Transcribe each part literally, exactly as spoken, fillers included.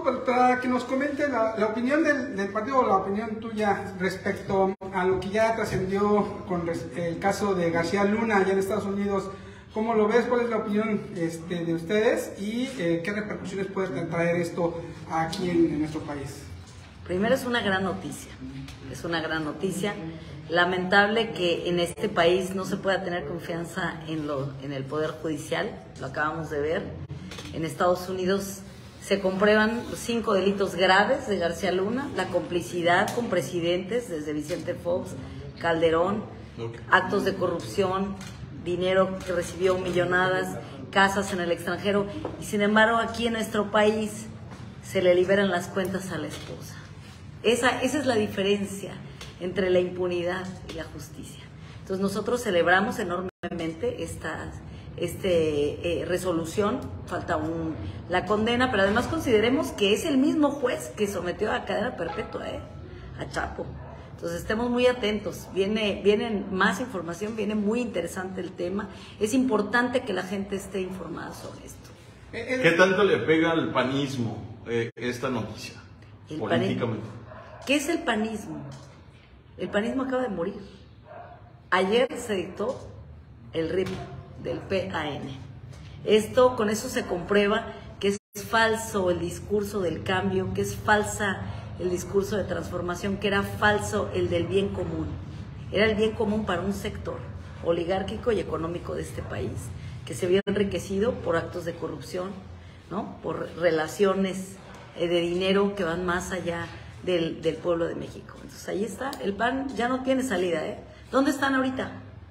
pues, para que nos comente la, la opinión del, del partido o la opinión tuya respecto a lo que ya trascendió con el caso de García Luna allá en Estados Unidos. ¿Cómo lo ves? ¿Cuál es la opinión este, de ustedes? ¿Y eh, qué repercusiones puede traer esto aquí en, en nuestro país? Primero, es una gran noticia. Es una gran noticia. Lamentable que en este país no se pueda tener confianza en, lo, en el Poder Judicial. Lo acabamos de ver. En Estados Unidos se comprueban cinco delitos graves de García Luna, la complicidad con presidentes desde Vicente Fox, Calderón, actos de corrupción, dinero que recibió, millonadas, casas en el extranjero, y sin embargo aquí en nuestro país se le liberan las cuentas a la esposa. Esa, esa es la diferencia entre la impunidad y la justicia. Entonces nosotros celebramos enormemente esta este, eh, resolución, falta un, la condena, pero además consideremos que es el mismo juez que sometió a cadena perpetua eh, a Chapo. Entonces estemos muy atentos, viene, viene más información, viene muy interesante el tema, es importante que la gente esté informada sobre esto. ¿Qué tanto le pega al panismo eh, esta noticia, el políticamente? Panismo. ¿Qué es el panismo? El panismo acaba de morir. Ayer se dictó el R I P del P A N. Esto, con eso se comprueba que es falso el discurso del cambio, que es falsa el discurso de transformación, que era falso el del bien común. Era el bien común para un sector oligárquico y económico de este país, que se había enriquecido por actos de corrupción, ¿no? Por relaciones eh, de dinero que van más allá del, del pueblo de México. Entonces ahí está, el P A N ya no tiene salida, ¿eh? ¿Dónde están ahorita?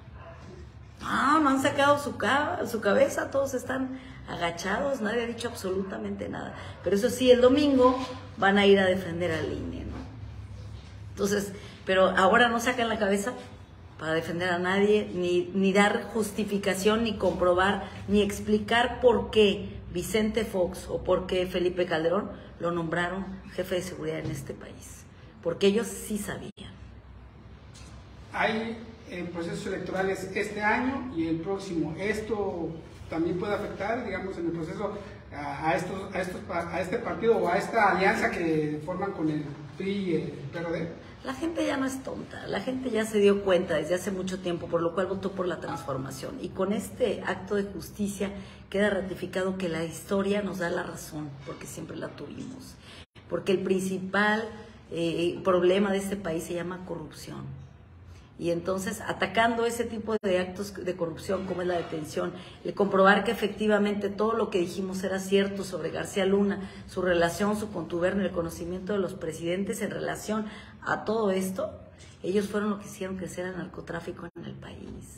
No, no han sacado su, ca su cabeza, todos están agachados, nadie ha dicho absolutamente nada. Pero eso sí, el domingo van a ir a defender al I N E, ¿no? Entonces, pero ahora no sacan la cabeza para defender a nadie, ni, ni dar justificación, ni comprobar, ni explicar por qué Vicente Fox o por qué Felipe Calderón lo nombraron jefe de seguridad en este país. Porque ellos sí sabían. Hay eh, procesos electorales este año y el próximo. ¿Esto también puede afectar, digamos, en el proceso a, a, estos, a, estos, a este partido o a esta alianza que forman con el P R I y el P R D? La gente ya no es tonta, la gente ya se dio cuenta desde hace mucho tiempo, por lo cual votó por la transformación. Y con este acto de justicia queda ratificado que la historia nos da la razón, porque siempre la tuvimos. Porque el principal eh, problema de este país se llama corrupción. Y entonces, atacando ese tipo de actos de corrupción, como es la detención, el comprobar que efectivamente todo lo que dijimos era cierto sobre García Luna, su relación, su contubernio, el conocimiento de los presidentes en relación a todo esto, ellos fueron los que hicieron crecer el narcotráfico en el país.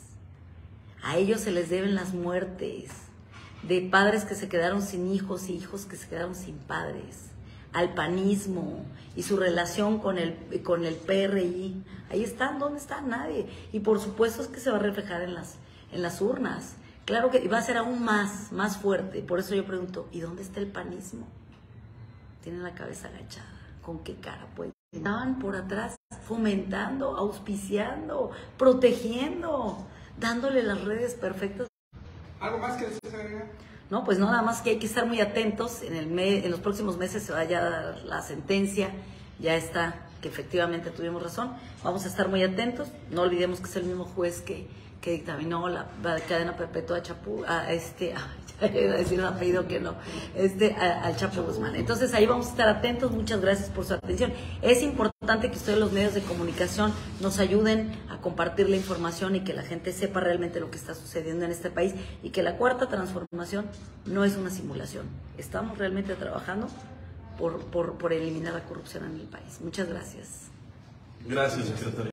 A ellos se les deben las muertes de padres que se quedaron sin hijos y hijos que se quedaron sin padres, al panismo y su relación con el, con el P R I. Ahí están, ¿dónde está? Nadie. Y por supuesto es que se va a reflejar en las, en las urnas. Claro que va a ser aún más, más fuerte. Por eso yo pregunto, ¿y dónde está el panismo? Tienen la cabeza agachada. ¿Con qué cara? Pues estaban por atrás fomentando, auspiciando, protegiendo, dándole las redes perfectas. ¿Algo más que usted agregar? No, pues no, nada más que hay que estar muy atentos. En, el mes, en los próximos meses se vaya a dar la sentencia. Ya está, que efectivamente tuvimos razón. Vamos a estar muy atentos. No olvidemos que es el mismo juez que, que dictaminó la, la cadena perpetua a Chapo, a este, a, ya iba a decir un apellido que no, este, a, al Chapo Guzmán. Entonces ahí vamos a estar atentos. Muchas gracias por su atención. Es importante que ustedes, los medios de comunicación, nos ayuden a compartir la información y que la gente sepa realmente lo que está sucediendo en este país, y que la cuarta transformación no es una simulación. Estamos realmente trabajando por, por, por eliminar la corrupción en el país. Muchas gracias. Gracias, secretaria.